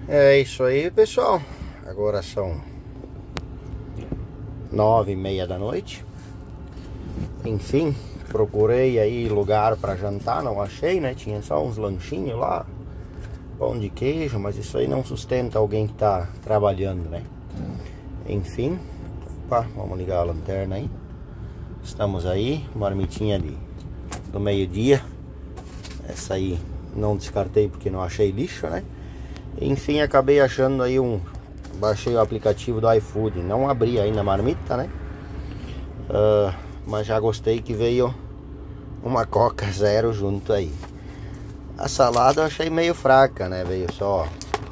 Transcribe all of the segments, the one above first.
É isso aí, pessoal. Agora são 9h30 da noite. Enfim, procurei aí lugar para jantar, não achei, né? Tinha só uns lanchinhos lá, pão de queijo, mas isso aí não sustenta alguém que tá trabalhando, né? Enfim, opa, vamos ligar a lanterna aí. Estamos aí, marmitinha do meio-dia. Essa aí não descartei porque não achei lixo, né? Enfim, acabei achando aí baixei o aplicativo do iFood. Não abri ainda a marmita, né? Mas já gostei que veio uma Coca Zero junto aí. A salada eu achei meio fraca, né? Veio só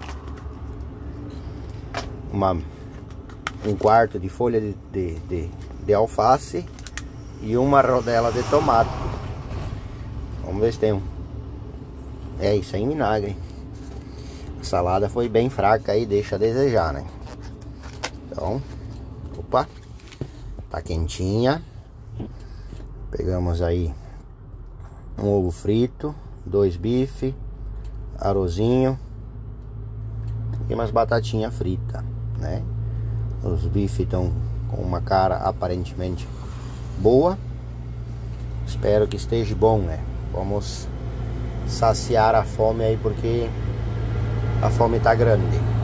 um quarto de folha de alface e uma rodela de tomate. Vamos ver se tem isso aí em vinagre. A salada foi bem fraca aí, deixa a desejar, né? Então, opa, tá quentinha. Pegamos aí um ovo frito, 2 bifes, arrozinho e umas batatinhas fritas, né? Os bifes estão com uma cara aparentemente boa. Espero que esteja bom, né? Vamos saciar a fome aí porque a fome tá grande.